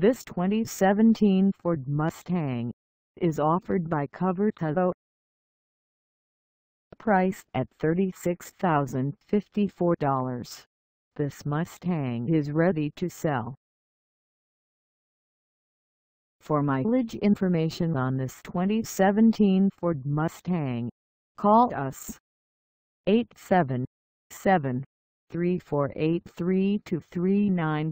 This 2017 Ford Mustang is offered by COVERT HUTto. Priced at $36,054. This Mustang is ready to sell. For mileage information on this 2017 Ford Mustang, call us 877-348-3239.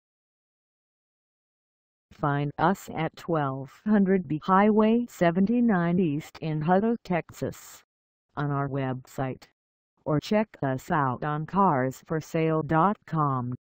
Find us at 1200 B Highway 79 East in Hutto, Texas, on our website, or check us out on carsforsale.com.